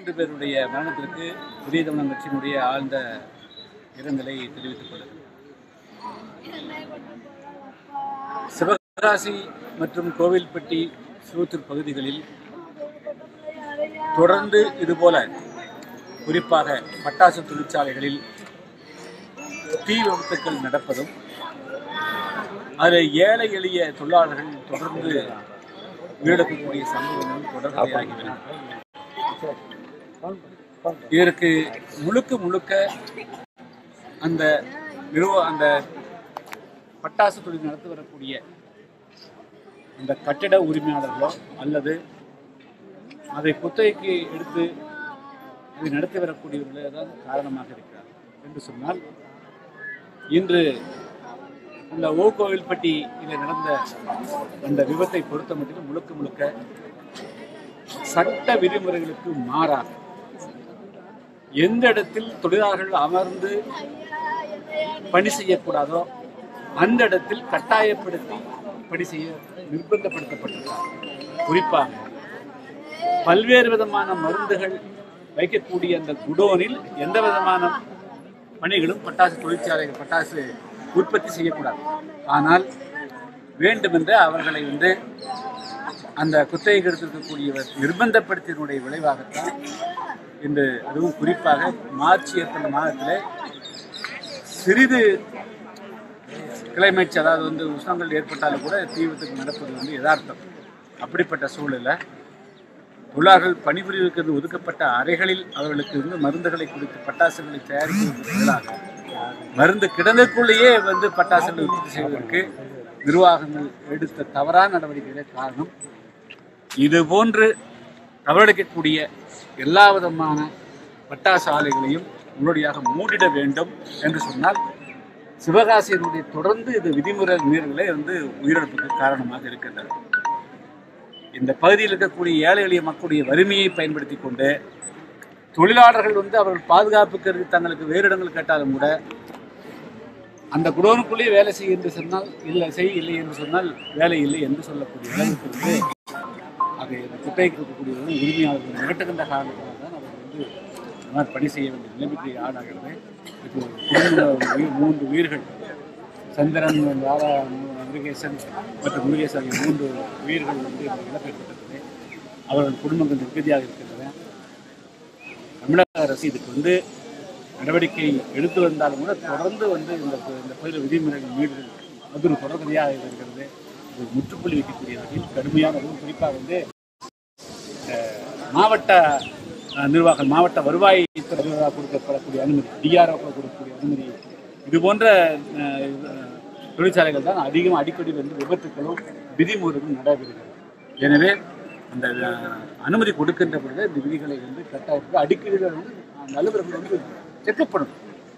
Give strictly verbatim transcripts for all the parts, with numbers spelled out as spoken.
இரண்டு பேருடைய மரணத்திற்கு புதிய தமிழகம் கட்சியினுடைய ஆழ்ந்த இரங்கலை தெரிவித்துக் கொள்கிறேன். சிவகாசி மற்றும் கோவில்பட்டி சிவத்தூர் பகுதிகளில் தொடர்ந்து இதுபோல குறிப்பாக பட்டாசு தொழிற்சாலைகளில் தீ விபத்துக்கள் நடப்பதும் அதில் ஏழை எளிய தொழிலாளர்கள் தொடர்ந்து உயிரிழக்கக்கூடிய சம்பவங்கள் தொடர்கதையாகி வருகிறது. இதற்கு முழுக்க முழுக்க அந்த நிறுவ அந்த பட்டாசு தொழில் நடத்தி வரக்கூடிய அந்த கட்டிட உரிமையாளர்களோ அல்லது அதை குத்தகைக்கு எடுத்து இதை நடத்தி வரக்கூடியவர்களே தான் காரணமாக இருக்கிறார் என்று சொன்னால், இன்று அந்த ஓ கோவில்பட்டியில் நடந்த அந்த விபத்தை பொறுத்த மட்டும் முழுக்க முழுக்க சட்ட விதிமுறைகளுக்கு மாறாக எந்த இடத்தில் தொழிலாளர்கள் அமர்ந்து பணி செய்யக்கூடாதோ அந்த இடத்தில் கட்டாயப்படுத்தி பணி செய்ய நிர்பந்தப்படுத்தப்பட்டிருக்கிறார். குறிப்பாக பல்வேறு விதமான மருந்துகள் வைக்கக்கூடிய அந்த குடோனில் எந்த விதமான பணிகளும் பட்டாசு தொழிற்சாலைகள் பட்டாசு உற்பத்தி செய்யக்கூடாது. ஆனால் வேண்டுமென்று அவர்களை வந்து அந்த குத்தகைக்கு எடுத்திருக்கக்கூடியவர் நிர்பந்தப்படுத்தியதனுடைய விளைவாகத்தான் இன்று அதுவும் குறிப்பாக மார்ச் ஏப்ரல் மாதத்தில் சிறிது கிளைமேட் அதாவது வந்து உஷ்ணங்கள் ஏற்பட்டாலும் கூட தீ விபத்துக்கு நடப்பது வந்து யதார்த்தம். அப்படிப்பட்ட சூழலில் தொழிலாளர்கள் பணிபுரிவதற்கு ஒதுக்கப்பட்ட அறைகளில் அவர்களுக்கு வந்து மருந்துகளை கொடுத்து பட்டாசுகளை தயாரிப்பதற்கு பதிலாக மருந்து கிடங்குக்குள்ளேயே வந்து பட்டாசுகளை உற்பத்தி செய்வதற்கு நிர்வாகங்கள் எடுத்த தவறான நடவடிக்கைகளே காரணம். இதுபோன்று தவறளிக்கக்கூடிய எல்லா விதமான பட்டாசு ஆலைகளையும் முன்னோடியாக மூடிட வேண்டும் என்று சொன்னால் சிவகாசியினுடைய தொடர்ந்து இது விதிமுறை மீறல்களே வந்து உயிரிழப்புக்கு காரணமாக இருக்கின்றன. இந்த பகுதியில் இருக்கக்கூடிய ஏழை எளிய மக்களுடைய வறுமையை பயன்படுத்தி கொண்டு தொழிலாளர்கள் வந்து அவர்கள் பாதுகாப்பு கருதி தங்களுக்கு வேறு இடங்கள் கேட்டாலும் கூட அந்த குடோனுக்குள்ளேயே வேலை செய்ய என்று சொன்னால் இல்லை செய் இல்லை என்று சொன்னால் வேலை இல்லை என்று சொல்லக்கூடிய அளவுக்கு வந்து அது குத்தகைக்கு இருக்கக்கூடியவர்கள் உரிமையாளர்கள் மிரட்டுகின்ற காரணத்தால் தான் அவர் வந்து அவர் பணி செய்ய வேண்டிய நிலைமைக்கு ஆளாகிறது. இப்போ குடும்ப மூன்று உயிர்கள் சந்திரன், வாரா, முருகேசன் மற்றும் முருகேசன் ஆகிய மூன்று உயிர்கள் வந்து இழக்கப்பட்டிருக்கிறது. அவர்கள் குடும்பங்கள் நிம்மதியாக இருக்கின்றன. தமிழக அரசு இதுக்கு வந்து நடவடிக்கை எடுத்து வந்தாலும் கூட தொடர்ந்து வந்து இந்த இந்த பகுதியில் விதிமுறைகள் மீறுதல் அது ஒரு தொடர்கதையாக இருக்கிறது. ஒரு முற்றுப்புள்ளி வைக்கக்கூடிய வகையில் கடுமையான குறிப்பாக வந்து மாவட்ட நிர்வாகம் மாவட்ட வருவாய் கொடுக்கப்படக்கூடிய அனுமதி, டிஆர்ஓ கொடுக்கக்கூடிய அனுமதி, இது போன்ற தொழிற்சாலைகள் தான் அதிகம் அடிக்கடி வந்து விபத்துக்களும் விதிமுறைகளும் நடைபெறுகிறது. எனவே அந்த அனுமதி கொடுக்கின்ற பொழுது இந்த விதிகளை வந்து கட்டாயத்துக்கு அடிக்கடி வந்து நல்லவர்கள் வந்து செக்கப்படும்.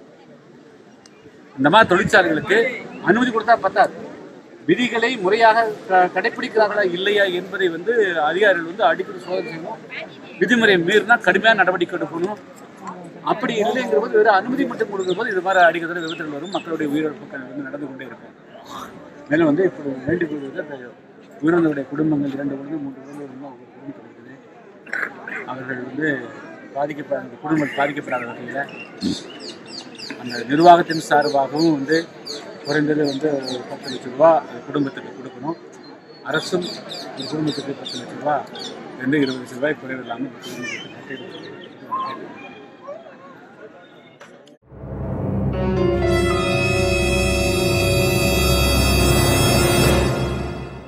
இந்த மாதிரி தொழிற்சாலைகளுக்கு அனுமதி கொடுத்தா பத்தாது, விதிகளை முறையாக கடைபிடிக்கிறார்களா இல்லையா என்பதை வந்து அதிகாரிகள் வந்து அடிக்கடி சோதனை செய்யணும். விதிமுறை மீறினா கடுமையான நடவடிக்கை எடுக்கணும். அப்படி இல்லைங்கிற போது வெறும் அனுமதி மட்டும் கொடுக்கும் போது இது மாதிரி அடிக்கடி விபத்துகள் வரும், மக்களுடைய உயிரிழப்புகள் வந்து நடந்து கொண்டே இருக்கும். மேலும் வந்து இப்போ வேண்டிக் கொள்வது உயிரிழந்தவருடைய குடும்பங்கள் இரண்டு குழந்தை மூன்று குழந்தைகள் அவங்க குடும்பத்தில் இருக்குது. அவர்கள் வந்து பாதிக்கப்படாத குடும்பம் பாதிக்கப்படாத வகையில் அந்த நிர்வாகத்தின் சார்பாகவும் வந்து குறைந்தது வந்து ஒரு பத்து லட்சம் ரூபா குடும்பத்துக்கு கொடுக்கணும். அரசும் ஒரு குடும்பத்துக்கு பத்து லட்சம் ரூபா ரெண்டு இருபது லட்சம் ரூபாய் குறைவில்லாமல் குடும்பத்துக்கு